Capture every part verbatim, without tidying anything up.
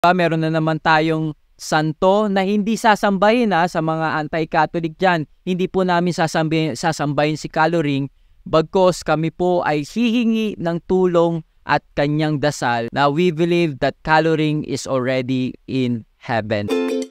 Meron na naman tayong santo na hindi sasambahin ha, sa mga anti-Catholic dyan. Hindi po namin sasambahin, sasambahin si Caloring, bagkos kami po ay hihingi ng tulong at kanyang dasal na we believe that Caloring is already in heaven.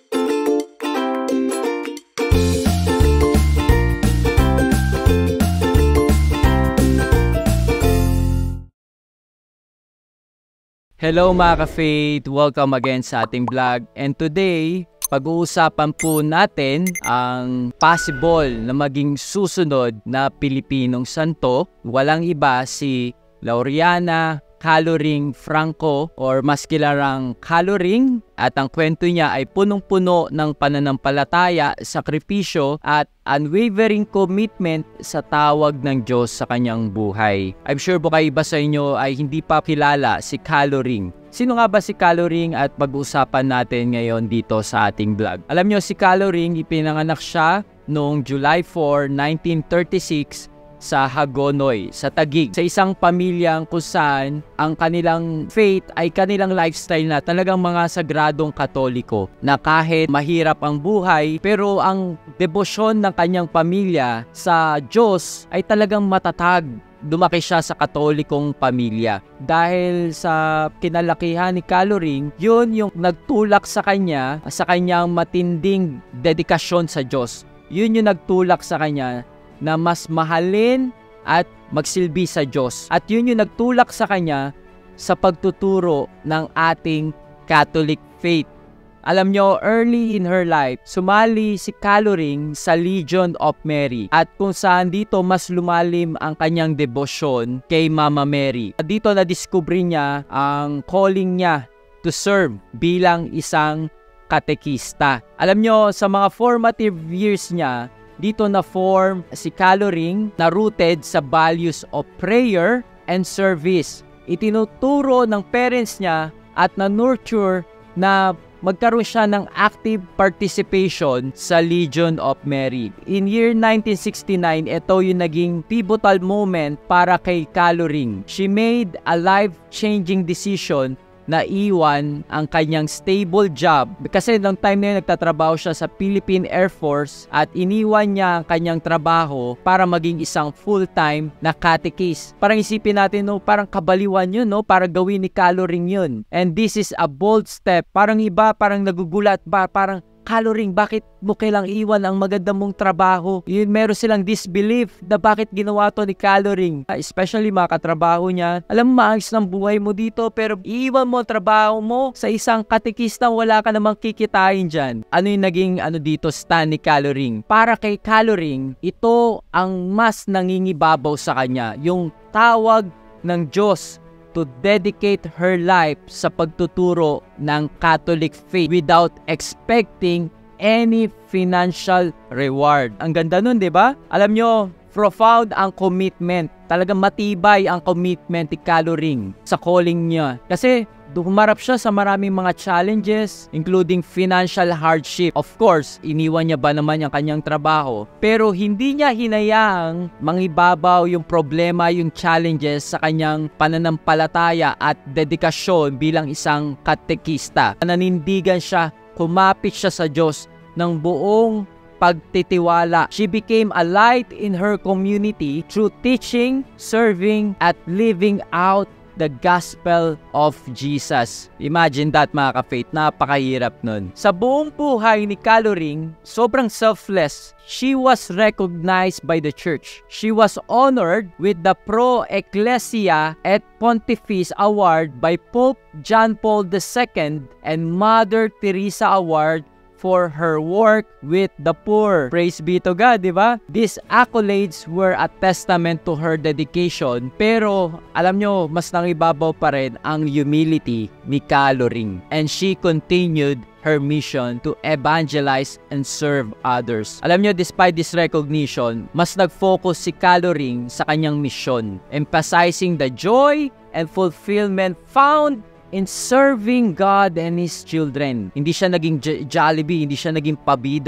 Hello mga ka-faith! Welcome again sa ating vlog. And today, pag-uusapan po natin ang possible na maging susunod na Pilipinong santo. Walang iba si Lauriana Caloring Franco or mas kilarang Caloring, at ang kwento niya ay punong-puno ng pananampalataya, sakripisyo at unwavering commitment sa tawag ng Diyos sa kanyang buhay. I'm sure po kayo iba sa inyo ay hindi pa kilala si Caloring. Sino nga ba si Caloring at pag-usapan natin ngayon dito sa ating vlog? Alam nyo, si Caloring ipinanganak siya noong July fourth, nineteen thirty-six sa Hagonoy, sa Taguig, sa isang pamilyang kung saan ang kanilang faith ay kanilang lifestyle na talagang mga sagradong Katoliko, na kahit mahirap ang buhay, pero ang debosyon ng kanyang pamilya sa Diyos ay talagang matatag. Lumaki siya sa Katolikong pamilya. Dahil sa kinalakihan ni Caloring, yun yung nagtulak sa kanya, sa kanyang matinding dedikasyon sa Diyos. Yun yung nagtulak sa kanya na mas mahalin at magsilbi sa Diyos. At yun yung nagtulak sa kanya sa pagtuturo ng ating Catholic faith. Alam nyo, early in her life, sumali si Caloring sa Legion of Mary, at kung saan dito mas lumalim ang kanyang debosyon kay Mama Mary. At dito na-discover niya ang calling niya to serve bilang isang katekista. Alam nyo, sa mga formative years niya, dito na-form si Caloring na rooted sa values of prayer and service. Itinuturo ng parents niya at na-nurture na magkaroon siya ng active participation sa Legion of Mary. In year nineteen sixty-nine, ito yung naging pivotal moment para kay Caloring. She made a life-changing decision na iwan ang kanyang stable job. Kasi nung time na yun, nagtatrabaho siya sa Philippine Air Force, at iniwan niya ang kanyang trabaho para maging isang full-time na catechist. Parang isipin natin, no, parang kabaliwan yun, no, para gawin ni Caloring yun. And this is a bold step. Parang iba, parang nagugulat ba, parang Caloring, bakit mo kailang iwan ang maganda mong trabaho? Yun, meron silang disbelief na bakit ginawa to ni Caloring. Especially mga katrabaho niya. Alam mo, maayos ng buhay mo dito, pero iiwan mo ang trabaho mo sa isang katekista, wala ka namang kikitain dyan. Ano yung naging ano dito, stand ni Caloring? Para kay Caloring, ito ang mas nangingibabaw sa kanya. Yung tawag ng Diyos to dedicate her life sa pagtuturo ng Catholic faith without expecting any financial reward. Ang ganda nun, di ba? Alam nyo, profound ang commitment. Talagang matibay ang commitment ni Caloring sa calling niya. Kasi humarap siya sa maraming mga challenges, including financial hardship. Of course, iniwan niya ba naman yung kanyang trabaho? Pero hindi niya hinayaang mangibabaw yung problema, yung challenges sa kanyang pananampalataya at dedikasyon bilang isang katekista. Nanindigan siya, kumapit siya sa Diyos ng buong pagtitiwala. She became a light in her community through teaching, serving, at living out the gospel of Jesus. Imagine that mga ka-faith, napakahirap nun. Sa buong buhay ni Caloring, sobrang selfless. She was recognized by the church. She was honored with the Pro Ecclesia et Pontifice Award by Pope John Paul the Second and Mother Teresa Award for her work with the poor. Praise be to God, di ba? These accolades were a testament to her dedication, pero alam nyo, mas nangibabaw pa rin ang humility ni Caloring. And she continued her mission to evangelize and serve others. Alam nyo, despite this recognition, mas nag-focus si Caloring sa kanyang mission, emphasizing the joy and fulfillment found in serving God and His children. Hindi siya naging Jollibee, hindi siya naging pabida,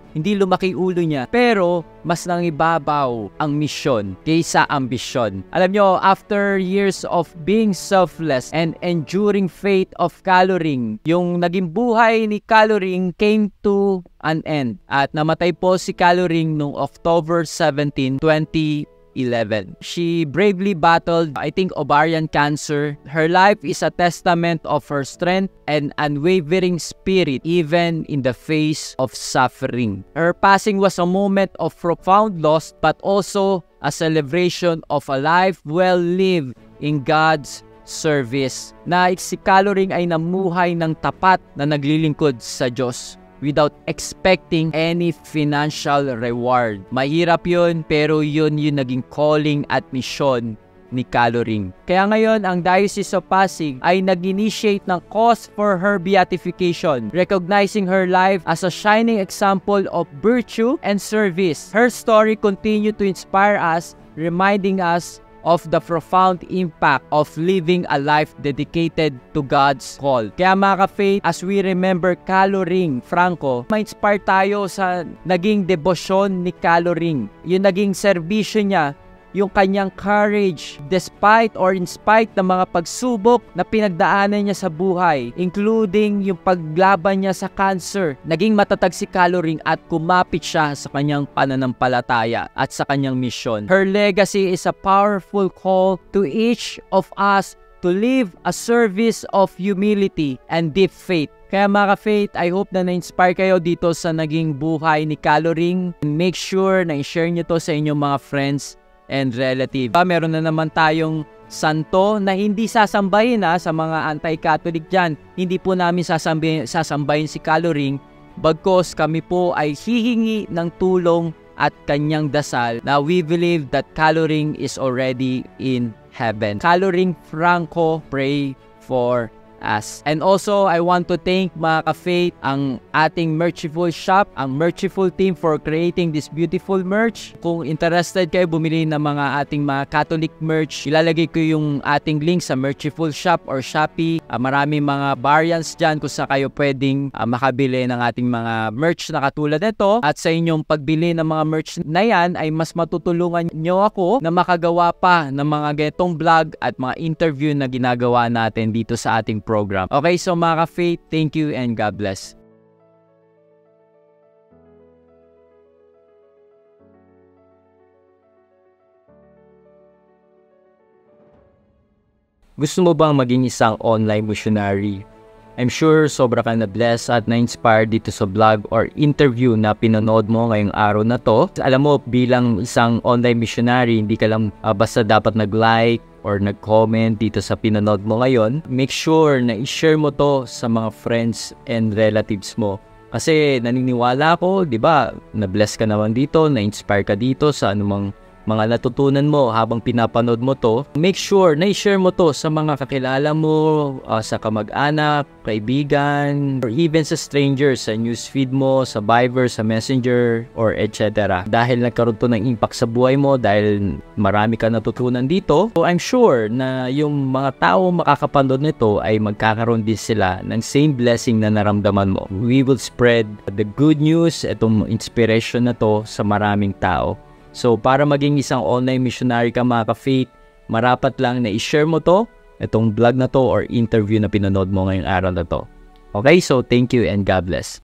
hindi lumaki ulo niya, pero mas nangibabaw ang misyon kaysa ambisyon. Alam nyo, after years of being selfless and enduring fate of Caloring, yung naging buhay ni Caloring came to an end. At namatay po si Caloring noong October seventeenth, twenty eleven. She bravely battled, I think, ovarian cancer. Her life is a testament of her strength and unwavering spirit even in the face of suffering. Her passing was a moment of profound loss but also a celebration of a life well lived in God's service. Na si Caloring ay namuhay ng tapat na naglilingkod sa Diyos without expecting any financial reward. Mahirap yun, pero yun yung naging calling at mission ni Caloring. Kaya ngayon, ang Diocese of Pasig ay nag-initiate ng cause for her beatification, recognizing her life as a shining example of virtue and service. Her story continued to inspire us, reminding us of the profound impact of living a life dedicated to God's call. Kaya mga ka-faith, as we remember Caloring Franco, ma-inspire tayo sa naging debosyon ni Caloring. Yung naging serbisyo niya, yung kanyang courage despite or in spite ng mga pagsubok na pinagdaanan niya sa buhay, including yung paglaban niya sa cancer. Naging matatag si Caloring at kumapit siya sa kanyang pananampalataya at sa kanyang mission. Her legacy is a powerful call to each of us to live a service of humility and deep faith. Kaya mga ka-faith, I hope na na-inspire kayo dito sa naging buhay ni Caloring. Make sure na i-share nyo to sa inyong mga friends and relative. Meron na naman tayong santo na hindi sasambahin ha, sa mga anti-Catholic dyan. Hindi po namin sasambahin, sasambahin si Caloring, bagkos kami po ay hihingi ng tulong at kanyang dasal na we believe that Caloring is already in heaven. Caloring Franco, pray for us. And also, I want to thank mga ka-faith ang ating Merchiful Shop, ang Merchiful team for creating this beautiful merch. Kung interested kayo bumili ng mga ating mga Catholic merch, ilalagay ko yung ating link sa Merchiful Shop or Shopee. Uh, maraming mga variants dyan kung sa kayo pwedeng uh, makabili ng ating mga merch na katulad nito. At sa inyong pagbili ng mga merch na yan ay mas matutulungan nyo ako na makagawa pa ng mga ganitong vlog at mga interview na ginagawa natin dito sa ating program. Okay, so mga ka-faith, thank you and God bless. Gusto mo bang maging isang online missionary? I'm sure sobra ka na-bless at na-inspire dito sa vlog or interview na pinanood mo ngayong araw na to. Alam mo, bilang isang online missionary, hindi ka lang uh, basta dapat nag-like or nag-comment dito sa pinanood mo ngayon. Make sure na i-share mo to sa mga friends and relatives mo. Kasi naniniwala ako, di ba, na-bless ka naman dito, na-inspire ka dito sa anumang mga natutunan mo habang pinapanood mo to. Make sure na i-share mo to sa mga kakilala mo, uh, sa kamag-anak, kaibigan, or even sa strangers, sa newsfeed mo, sa Viber, sa Messenger, or et cetera. Dahil nagkaroon to ng impact sa buhay mo, dahil marami ka natutunan dito, so I'm sure na yung mga tao makakapanood nito ay magkakaroon din sila ng same blessing na naramdaman mo. We will spread the good news, itong inspiration na to sa maraming tao. So, para maging isang online missionary ka mga ka-faith, marapat lang na i-share mo to, itong vlog na to or interview na pinanood mo ngayong araw na to. Okay, so thank you and God bless.